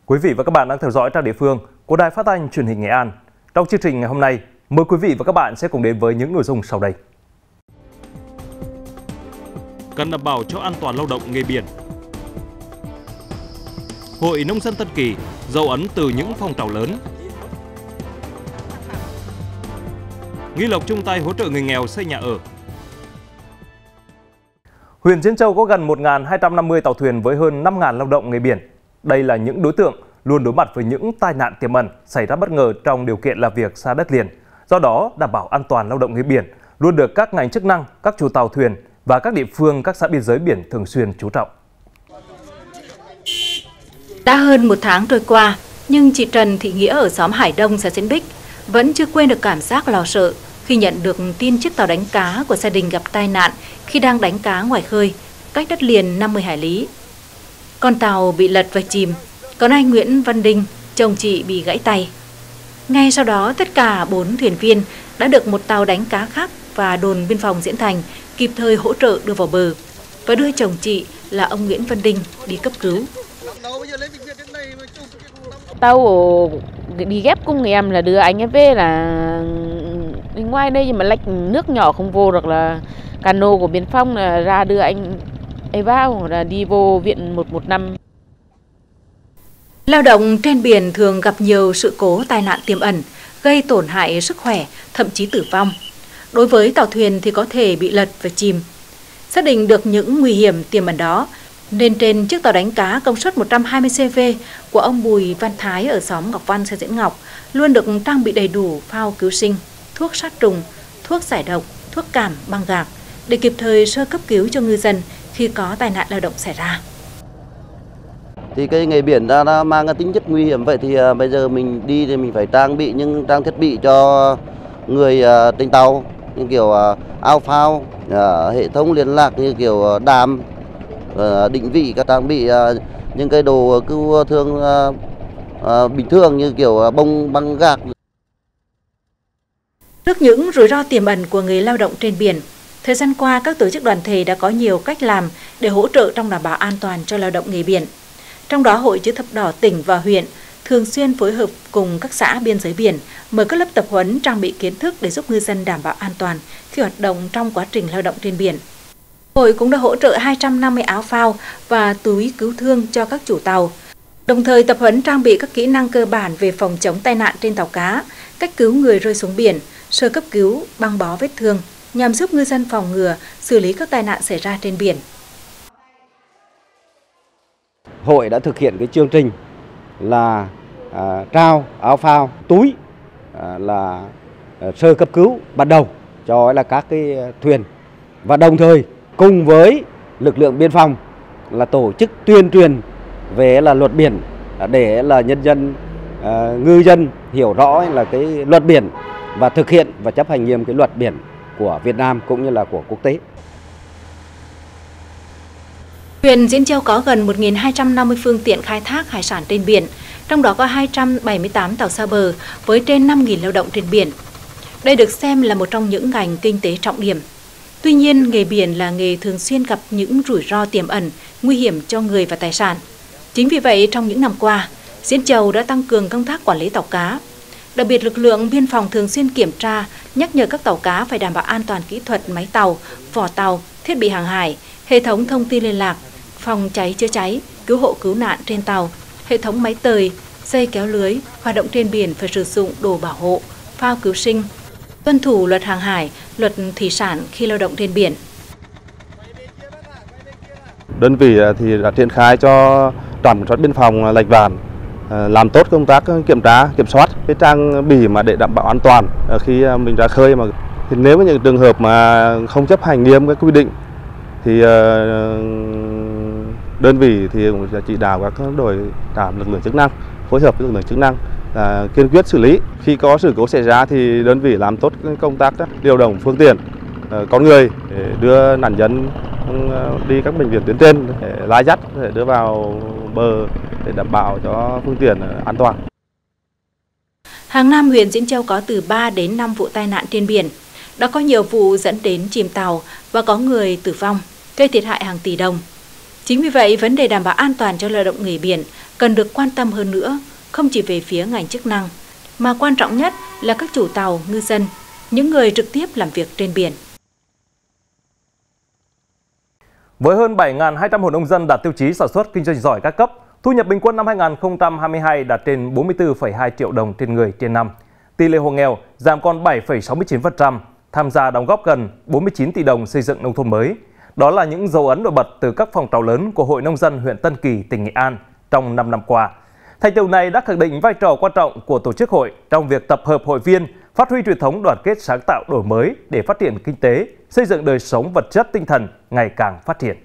Quý vị và các bạn đang theo dõi Trang Địa Phương của Đài Phát thanh Truyền hình Nghệ An. Trong chương trình ngày hôm nay, mời quý vị và các bạn sẽ cùng đến với những nội dung sau đây. Cần đảm bảo cho an toàn lao động nghề biển. Hội Nông dân Tân Kỳ dấu ấn từ những phong trào lớn. Nghi Lộc chung tay hỗ trợ người nghèo xây nhà ở. Huyện Diễn Châu có gần 1.250 tàu thuyền với hơn 5.000 lao động nghề biển. Đây là những đối tượng luôn đối mặt với những tai nạn tiềm ẩn xảy ra bất ngờ trong điều kiện làm việc xa đất liền. Do đó, đảm bảo an toàn lao động nghề biển luôn được các ngành chức năng, các chủ tàu thuyền và các địa phương, các xã biên giới biển thường xuyên chú trọng. Đã hơn một tháng trôi qua, nhưng chị Trần Thị Nghĩa ở xóm Hải Đông, xã Diễn Bích vẫn chưa quên được cảm giác lo sợ khi nhận được tin chiếc tàu đánh cá của gia đình gặp tai nạn khi đang đánh cá ngoài khơi, cách đất liền 50 hải lý. Con tàu bị lật và chìm, còn anh Nguyễn Văn Đinh, chồng chị bị gãy tay. Ngay sau đó, tất cả 4 thuyền viên đã được một tàu đánh cá khác và đồn biên phòng Diễn Thành kịp thời hỗ trợ đưa vào bờ và đưa chồng chị là ông Nguyễn Văn Đinh đi cấp cứu. Tàu đi ghép cùng em là đưa anh ấy về là ngoài đây nhưng mà lạch nước nhỏ không vô được, là cano của biên phòng là ra đưa anh ấy vào, là đi vô viện 115. Lao động trên biển thường gặp nhiều sự cố tai nạn tiềm ẩn, gây tổn hại sức khỏe, thậm chí tử vong. Đối với tàu thuyền thì có thể bị lật và chìm. Xác định được những nguy hiểm tiềm ẩn đó, nên trên chiếc tàu đánh cá công suất 120 CV của ông Bùi Văn Thái ở xóm Ngọc Văn, xã Diễn Ngọc luôn được trang bị đầy đủ phao cứu sinh, thuốc sát trùng, thuốc giải độc, thuốc cảm, băng gạc để kịp thời sơ cấp cứu cho ngư dân khi có tai nạn lao động xảy ra. Thì cái nghề biển đã mang cái tính chất nguy hiểm vậy thì bây giờ mình đi thì mình phải trang bị những trang thiết bị cho người trên tàu, như kiểu áo phao, hệ thống liên lạc như kiểu đàm, định vị, các trang bị những cái đồ cứu thương bình thường như kiểu bông băng gạc. Trước những rủi ro tiềm ẩn của người lao động trên biển, thời gian qua các tổ chức đoàn thể đã có nhiều cách làm để hỗ trợ trong đảm bảo an toàn cho lao động nghề biển. Trong đó, Hội Chữ Thập Đỏ tỉnh và huyện thường xuyên phối hợp cùng các xã biên giới biển mở các lớp tập huấn trang bị kiến thức để giúp ngư dân đảm bảo an toàn khi hoạt động trong quá trình lao động trên biển. Hội cũng đã hỗ trợ 250 áo phao và túi cứu thương cho các chủ tàu, đồng thời tập huấn trang bị các kỹ năng cơ bản về phòng chống tai nạn trên tàu cá, cách cứu người rơi xuống biển, sơ cấp cứu, băng bó vết thương nhằm giúp ngư dân phòng ngừa, xử lý các tai nạn xảy ra trên biển. Hội đã thực hiện cái chương trình là trao áo phao, túi là sơ cấp cứu ban đầu cho là các cái thuyền, và đồng thời cùng với lực lượng biên phòng là tổ chức tuyên truyền về là luật biển để là nhân dân, ngư dân hiểu rõ là cái luật biển và thực hiện và chấp hành nghiêm cái luật biển của Việt Nam cũng như là của quốc tế. Huyện Diễn Châu có gần 1.250 phương tiện khai thác hải sản trên biển, trong đó có 278 tàu xa bờ với trên 5.000 lao động trên biển. Đây được xem là một trong những ngành kinh tế trọng điểm. Tuy nhiên, nghề biển là nghề thường xuyên gặp những rủi ro tiềm ẩn, nguy hiểm cho người và tài sản. Chính vì vậy, trong những năm qua, Diễn Châu đã tăng cường công tác quản lý tàu cá. Đặc biệt, lực lượng biên phòng thường xuyên kiểm tra, nhắc nhở các tàu cá phải đảm bảo an toàn kỹ thuật máy tàu, vỏ tàu, thiết bị hàng hải, hệ thống thông tin liên lạc, phòng cháy chữa cháy, cứu hộ cứu nạn trên tàu, hệ thống máy tời, dây kéo lưới, hoạt động trên biển phải sử dụng đồ bảo hộ, phao cứu sinh, tuân thủ luật hàng hải, luật thủy sản khi lao động trên biển. Đơn vị thì đã triển khai cho trạm kiểm soát biên phòng Lạch Vạn làm tốt công tác kiểm tra, kiểm soát cái trang bị mà để đảm bảo an toàn khi mình ra khơi. Mà thì nếu những trường hợp mà không chấp hành nghiêm các quy định thì đơn vị thì cũng sẽ chỉ đạo các đội trạm lực lượng chức năng phối hợp với lực lượng chức năng là kiên quyết xử lý. Khi có sự cố xảy ra thì đơn vị làm tốt công tác điều động phương tiện, con người để đưa nạn nhân đi các bệnh viện tuyến trên để lái dắt, để đưa vào bờ để đảm bảo cho phương tiện an toàn. Hàng năm, huyện Diễn Châu có từ 3 đến 5 vụ tai nạn trên biển. Đã có nhiều vụ dẫn đến chìm tàu và có người tử vong, gây thiệt hại hàng tỷ đồng. Chính vì vậy, vấn đề đảm bảo an toàn cho lao động nghề biển cần được quan tâm hơn nữa, không chỉ về phía ngành chức năng, mà quan trọng nhất là các chủ tàu, ngư dân, những người trực tiếp làm việc trên biển. Với hơn 7.200 hộ nông dân đạt tiêu chí sản xuất kinh doanh giỏi các cấp, thu nhập bình quân năm 2022 đạt trên 44,2 triệu đồng trên người trên năm. Tỷ lệ hộ nghèo giảm còn 7,69%, tham gia đóng góp gần 49 tỷ đồng xây dựng nông thôn mới. Đó là những dấu ấn nổi bật từ các phong trào lớn của Hội Nông dân huyện Tân Kỳ, tỉnh Nghệ An trong 5 năm qua. Thành tựu này đã khẳng định vai trò quan trọng của tổ chức hội trong việc tập hợp hội viên, phát huy truyền thống đoàn kết sáng tạo đổi mới để phát triển kinh tế, xây dựng đời sống vật chất tinh thần ngày càng phát triển.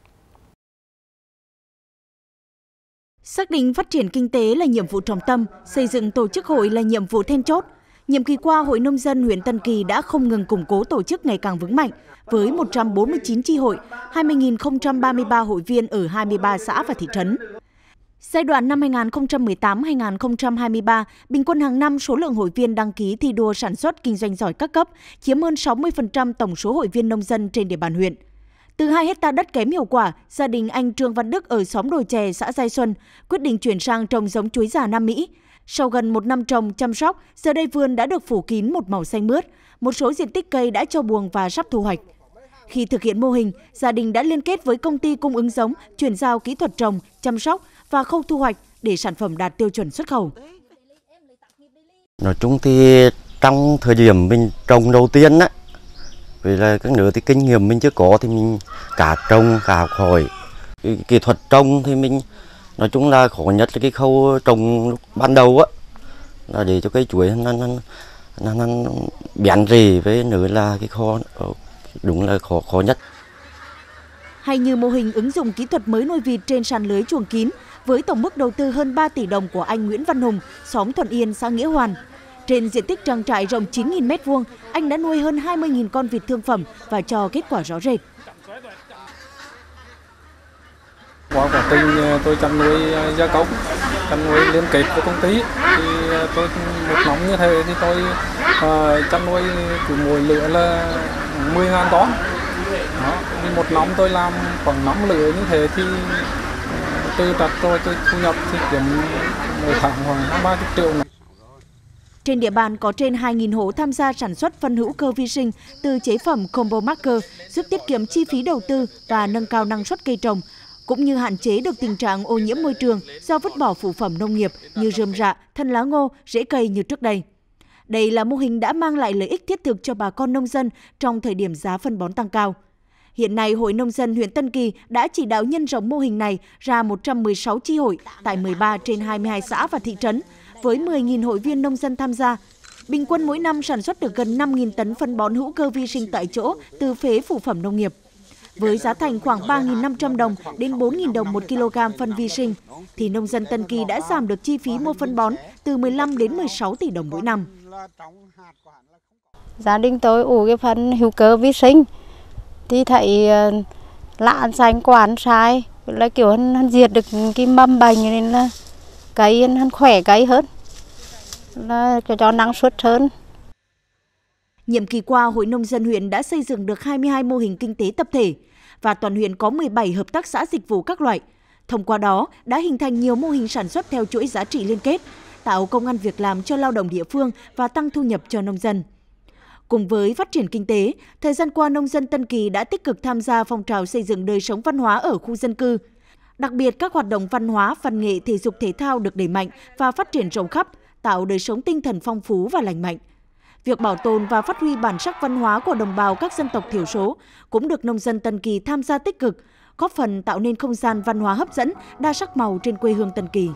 Xác định phát triển kinh tế là nhiệm vụ trọng tâm, xây dựng tổ chức hội là nhiệm vụ then chốt. Nhiệm kỳ qua, Hội Nông dân huyện Tân Kỳ đã không ngừng củng cố tổ chức ngày càng vững mạnh, với 149 chi hội, 20.033 hội viên ở 23 xã và thị trấn. Giai đoạn năm 2018-2023, bình quân hàng năm số lượng hội viên đăng ký thi đua sản xuất kinh doanh giỏi các cấp chiếm hơn 60% tổng số hội viên nông dân trên địa bàn huyện. Từ 2 hectare đất kém hiệu quả, gia đình anh Trương Văn Đức ở xóm Đồi Chè, xã Giai Xuân quyết định chuyển sang trồng giống chuối già Nam Mỹ. Sau gần 1 năm trồng, chăm sóc, giờ đây vườn đã được phủ kín một màu xanh mướt, một số diện tích cây đã cho buồng và sắp thu hoạch. Khi thực hiện mô hình, gia đình đã liên kết với công ty cung ứng giống, chuyển giao kỹ thuật trồng, chăm sóc và khâu thu hoạch để sản phẩm đạt tiêu chuẩn xuất khẩu. Nói chung thì trong thời điểm mình trồng đầu tiên á, vì là cái nữa thì kinh nghiệm mình chưa có thì mình cả trồng cả học hỏi. Kỹ thuật trồng thì mình nói chung là khó nhất là cái khâu trồng lúc ban đầu á, là để cho cây chuối nó bén rễ, với nữa là cái kho đúng là khó nhất. Hay như mô hình ứng dụng kỹ thuật mới nuôi vịt trên sàn lưới chuồng kín với tổng mức đầu tư hơn 3 tỷ đồng của anh Nguyễn Văn Hùng, xóm Thuận Yên, xã Nghĩa Hoàn. Trên diện tích trang trại rộng 9.000 m², anh đã nuôi hơn 20.000 con vịt thương phẩm và cho kết quả rõ rệt. Qua quá trình tôi chăn nuôi gia công, chăn nuôi liên kết với công ty, thì tôi một năm như thế thì tôi chăn nuôi cứ mỗi lứa là 10.000 con. Đó, thì một năm tôi làm khoảng 5 lứa như thế thì từ trật rồi tôi thu nhập thì kiếm mỗi tháng khoảng 30 triệu. Trên địa bàn có trên 2.000 hộ tham gia sản xuất phân hữu cơ vi sinh từ chế phẩm combo marker, giúp tiết kiệm chi phí đầu tư và nâng cao năng suất cây trồng, cũng như hạn chế được tình trạng ô nhiễm môi trường do vứt bỏ phụ phẩm nông nghiệp như rơm rạ, thân lá ngô, rễ cây như trước đây. Đây là mô hình đã mang lại lợi ích thiết thực cho bà con nông dân trong thời điểm giá phân bón tăng cao. Hiện nay, Hội Nông dân huyện Tân Kỳ đã chỉ đạo nhân rộng mô hình này ra 116 chi hội tại 13 trên 22 xã và thị trấn, với 10.000 hội viên nông dân tham gia. Bình quân mỗi năm sản xuất được gần 5.000 tấn phân bón hữu cơ vi sinh tại chỗ từ phế phụ phẩm nông nghiệp. Với giá thành khoảng 3.500 đồng đến 4.000 đồng 1 kg phân vi sinh, thì nông dân Tân Kỳ đã giảm được chi phí mua phân bón từ 15 đến 16 tỷ đồng mỗi năm. Gia đình tôi ủ cái phân hữu cơ vi sinh thì thấy lạ xanh quản sai, là kiểu hắn diệt được cái mầm bệnh nên là cây hắn khỏe cây hơn, là cho năng suất hơn. Nhiệm kỳ qua, Hội Nông dân huyện đã xây dựng được 22 mô hình kinh tế tập thể và toàn huyện có 17 hợp tác xã dịch vụ các loại. Thông qua đó đã hình thành nhiều mô hình sản xuất theo chuỗi giá trị liên kết, tạo công ăn việc làm cho lao động địa phương và tăng thu nhập cho nông dân. Cùng với phát triển kinh tế, thời gian qua nông dân Tân Kỳ đã tích cực tham gia phong trào xây dựng đời sống văn hóa ở khu dân cư. Đặc biệt các hoạt động văn hóa, văn nghệ, thể dục thể thao được đẩy mạnh và phát triển rộng khắp, tạo đời sống tinh thần phong phú và lành mạnh. Việc bảo tồn và phát huy bản sắc văn hóa của đồng bào các dân tộc thiểu số cũng được nông dân Tân Kỳ tham gia tích cực, góp phần tạo nên không gian văn hóa hấp dẫn, đa sắc màu trên quê hương Tân Kỳ.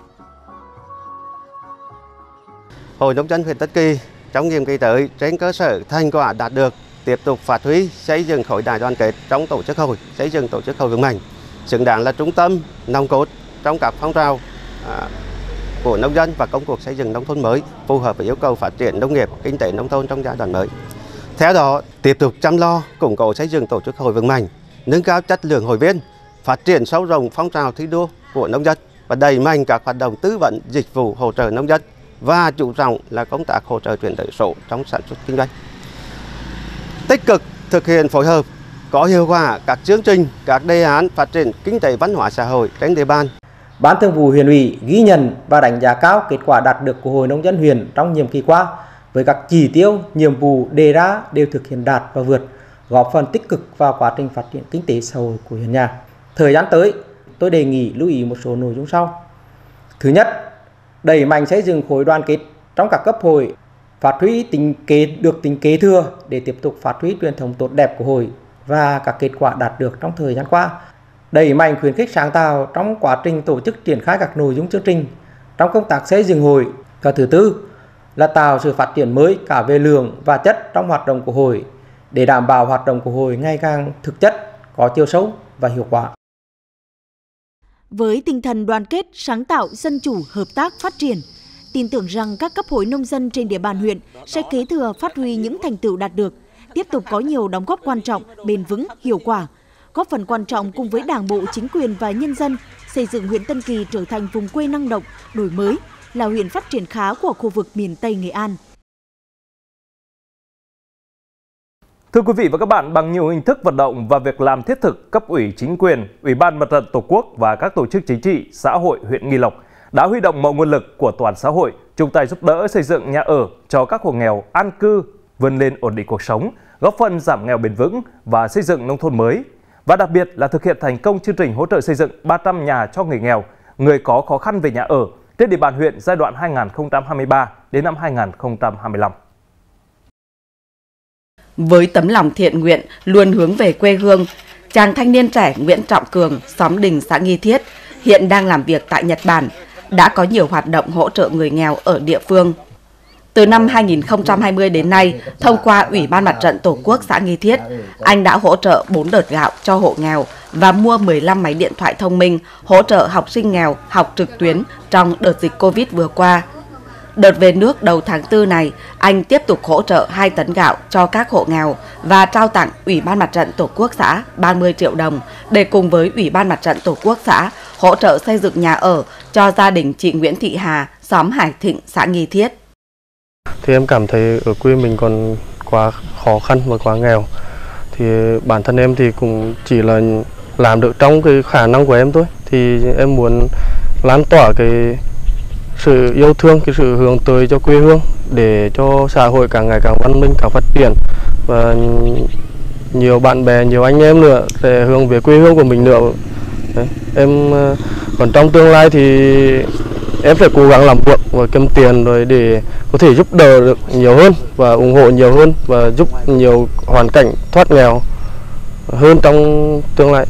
Hội Nông dân huyện Tân Kỳ trong nhiệm kỳ tới, trên cơ sở thành quả đạt được, tiếp tục phát huy xây dựng khối đại đoàn kết trong tổ chức hội, xây dựng tổ chức hội vững mạnh, xứng đáng là trung tâm nòng cốt trong các phong trào của nông dân và công cuộc xây dựng nông thôn mới phù hợp với yêu cầu phát triển nông nghiệp, kinh tế nông thôn trong giai đoạn mới. Theo đó, tiếp tục chăm lo, củng cố xây dựng tổ chức hội vững mạnh, nâng cao chất lượng hội viên, phát triển sâu rộng phong trào thi đua của nông dân và đẩy mạnh các hoạt động tư vấn, dịch vụ hỗ trợ nông dân và chú trọng là công tác hỗ trợ chuyển đổi số trong sản xuất kinh doanh. Tích cực thực hiện phối hợp có hiệu quả các chương trình, các đề án phát triển kinh tế văn hóa xã hội trên địa bàn. Ban Thường vụ huyện ủy ghi nhận và đánh giá cao kết quả đạt được của Hội Nông dân huyện trong nhiệm kỳ qua, với các chỉ tiêu, nhiệm vụ đề ra đều thực hiện đạt và vượt, góp phần tích cực vào quá trình phát triển kinh tế xã hội của huyện nhà. Thời gian tới, tôi đề nghị lưu ý một số nội dung sau. Thứ nhất, đẩy mạnh xây dựng khối đoàn kết trong các cấp hội, phát huy tính kế thừa để tiếp tục phát huy truyền thống tốt đẹp của hội và các kết quả đạt được trong thời gian qua. Đẩy mạnh khuyến khích sáng tạo trong quá trình tổ chức triển khai các nội dung chương trình trong công tác xây dựng hội. Và thứ tư là tạo sự phát triển mới cả về lượng và chất trong hoạt động của hội để đảm bảo hoạt động của hội ngày càng thực chất, có chiều sâu và hiệu quả. Với tinh thần đoàn kết, sáng tạo, dân chủ, hợp tác, phát triển, tin tưởng rằng các cấp hội nông dân trên địa bàn huyện sẽ kế thừa phát huy những thành tựu đạt được, tiếp tục có nhiều đóng góp quan trọng, bền vững, hiệu quả, góp phần quan trọng cùng với Đảng bộ, chính quyền và nhân dân xây dựng huyện Tân Kỳ trở thành vùng quê năng động, đổi mới, là huyện phát triển khá của khu vực miền Tây Nghệ An. Thưa quý vị và các bạn, bằng nhiều hình thức vận động và việc làm thiết thực, cấp ủy chính quyền, Ủy ban Mặt trận Tổ quốc và các tổ chức chính trị, xã hội huyện Nghi Lộc đã huy động mọi nguồn lực của toàn xã hội chung tay giúp đỡ xây dựng nhà ở cho các hộ nghèo an cư, vươn lên ổn định cuộc sống, góp phần giảm nghèo bền vững và xây dựng nông thôn mới. Và đặc biệt là thực hiện thành công chương trình hỗ trợ xây dựng 300 nhà cho người nghèo, người có khó khăn về nhà ở trên địa bàn huyện giai đoạn 2023 đến năm 2025. Với tấm lòng thiện nguyện, luôn hướng về quê hương, chàng thanh niên trẻ Nguyễn Trọng Cường, xóm Đình, xã Nghi Thiết, hiện đang làm việc tại Nhật Bản, đã có nhiều hoạt động hỗ trợ người nghèo ở địa phương. Từ năm 2020 đến nay, thông qua Ủy ban Mặt trận Tổ quốc xã Nghi Thiết, anh đã hỗ trợ 4 đợt gạo cho hộ nghèo và mua 15 máy điện thoại thông minh hỗ trợ học sinh nghèo học trực tuyến trong đợt dịch Covid vừa qua. Đợt về nước đầu tháng 4 này, anh tiếp tục hỗ trợ 2 tấn gạo cho các hộ nghèo và trao tặng Ủy ban Mặt trận Tổ quốc xã 30 triệu đồng để cùng với Ủy ban Mặt trận Tổ quốc xã hỗ trợ xây dựng nhà ở cho gia đình chị Nguyễn Thị Hà, xóm Hải Thịnh, xã Nghi Thiết. Thì em cảm thấy ở quê mình còn quá khó khăn và quá nghèo. Thì bản thân em thì cũng chỉ là làm được trong cái khả năng của em thôi. Thì em muốn lan tỏa cái sự yêu thương, cái sự hướng tới cho quê hương để cho xã hội càng ngày càng văn minh, càng phát triển và nhiều bạn bè, nhiều anh em nữa sẽ hướng về quê hương của mình nữa. Đấy. Em còn trong tương lai thì em phải cố gắng làm việc và kiếm tiền rồi để có thể giúp đỡ được nhiều hơn và ủng hộ nhiều hơn và giúp nhiều hoàn cảnh thoát nghèo hơn trong tương lai.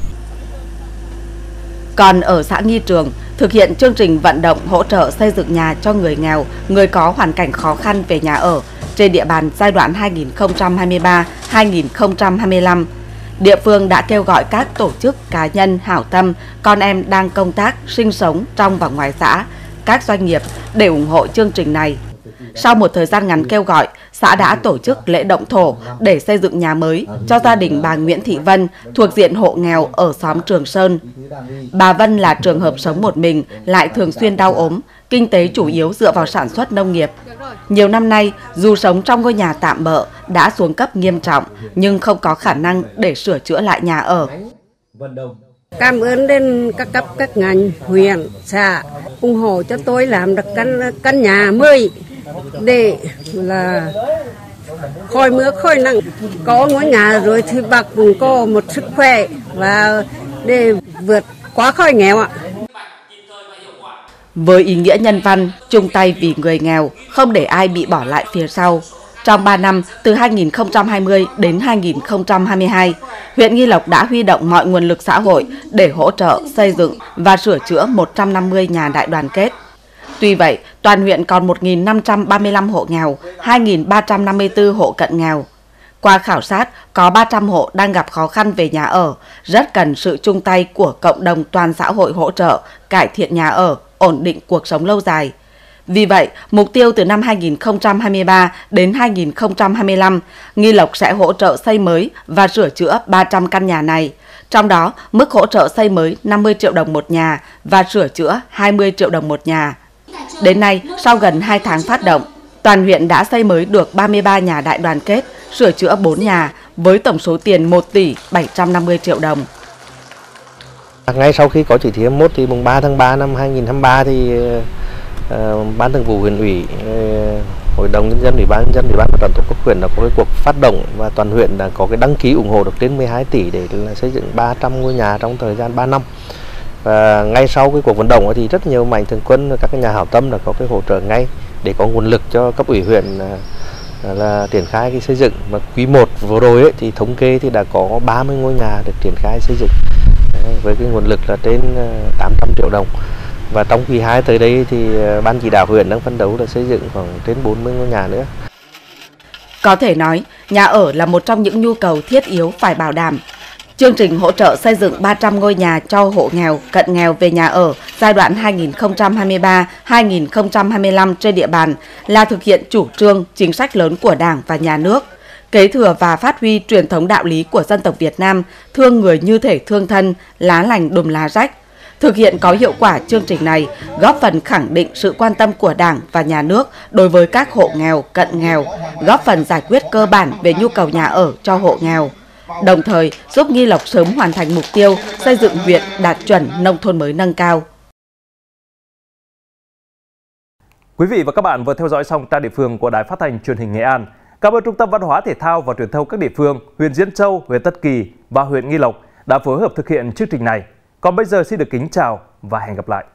Còn ở xã Nghi Trường, thực hiện chương trình vận động hỗ trợ xây dựng nhà cho người nghèo, người có hoàn cảnh khó khăn về nhà ở trên địa bàn giai đoạn 2023-2025. Địa phương đã kêu gọi các tổ chức, cá nhân, hảo tâm, con em đang công tác, sinh sống trong và ngoài xã, các doanh nghiệp để ủng hộ chương trình này. Sau một thời gian ngắn kêu gọi, xã đã tổ chức lễ động thổ để xây dựng nhà mới cho gia đình bà Nguyễn Thị Vân thuộc diện hộ nghèo ở xóm Trường Sơn. Bà Vân là trường hợp sống một mình, lại thường xuyên đau ốm, kinh tế chủ yếu dựa vào sản xuất nông nghiệp. Nhiều năm nay, dù sống trong ngôi nhà tạm bợ đã xuống cấp nghiêm trọng, nhưng không có khả năng để sửa chữa lại nhà ở. Cảm ơn đến các cấp, các ngành, huyện, xã ủng hộ cho tôi làm được căn nhà mới để là khỏi mưa khỏi nắng, có ngôi nhà rồi thì bà cũng có một sức khỏe và để vượt qua khỏi nghèo ạ. Với ý nghĩa nhân văn, chung tay vì người nghèo, không để ai bị bỏ lại phía sau. Trong 3 năm, từ 2020 đến 2022, huyện Nghi Lộc đã huy động mọi nguồn lực xã hội để hỗ trợ, xây dựng và sửa chữa 150 nhà đại đoàn kết. Tuy vậy, toàn huyện còn 1.535 hộ nghèo, 2.354 hộ cận nghèo. Qua khảo sát, có 300 hộ đang gặp khó khăn về nhà ở, rất cần sự chung tay của cộng đồng toàn xã hội hỗ trợ, cải thiện nhà ở, ổn định cuộc sống lâu dài. Vì vậy, mục tiêu từ năm 2023 đến 2025, Nghi Lộc sẽ hỗ trợ xây mới và sửa chữa 300 căn nhà này. Trong đó, mức hỗ trợ xây mới 50 triệu đồng một nhà và sửa chữa 20 triệu đồng một nhà. Đến nay, sau gần 2 tháng phát động, toàn huyện đã xây mới được 33 nhà đại đoàn kết, sửa chữa 4 nhà với tổng số tiền 1 tỷ 750 triệu đồng. Ngay sau khi có chỉ thị 21 thì mùng 3 tháng 3 năm 2023 thì Ban Thường vụ huyện ủy, Hội đồng nhân dân, Ủy ban nhân dân, Ủy ban Mặt trận Tổ quốc huyện đã có cái cuộc phát động và toàn huyện đã có cái đăng ký ủng hộ được trên 12 tỷ để là xây dựng 300 ngôi nhà trong thời gian 3 năm. Và ngay sau cái cuộc vận động thì rất nhiều mạnh thường quân, các cái nhà hảo tâm đã có cái hỗ trợ ngay để có nguồn lực cho cấp ủy huyện là triển khai cái xây dựng. Và quý 1 vừa rồi ấy, thì thống kê thì đã có 30 ngôi nhà được triển khai xây dựng với cái nguồn lực là trên 800 triệu đồng. Và trong quý 2 tới đây thì Ban chỉ đạo huyện đang phấn đấu là xây dựng khoảng trên 40 ngôi nhà nữa. Có thể nói, nhà ở là một trong những nhu cầu thiết yếu phải bảo đảm. Chương trình hỗ trợ xây dựng 300 ngôi nhà cho hộ nghèo, cận nghèo về nhà ở giai đoạn 2023-2025 trên địa bàn là thực hiện chủ trương, chính sách lớn của Đảng và Nhà nước, kế thừa và phát huy truyền thống đạo lý của dân tộc Việt Nam, thương người như thể thương thân, lá lành đùm lá rách. Thực hiện có hiệu quả chương trình này, góp phần khẳng định sự quan tâm của Đảng và Nhà nước đối với các hộ nghèo, cận nghèo, góp phần giải quyết cơ bản về nhu cầu nhà ở cho hộ nghèo, đồng thời giúp Nghi Lộc sớm hoàn thành mục tiêu xây dựng huyện đạt chuẩn nông thôn mới nâng cao. Quý vị và các bạn vừa theo dõi xong trang địa phương của Đài Phát thanh Truyền hình Nghệ An. Cảm ơn Trung tâm Văn hóa Thể thao và Truyền thông các địa phương, huyện Diễn Châu, huyện Tất Kỳ và huyện Nghi Lộc đã phối hợp thực hiện chương trình này. Còn bây giờ xin được kính chào và hẹn gặp lại.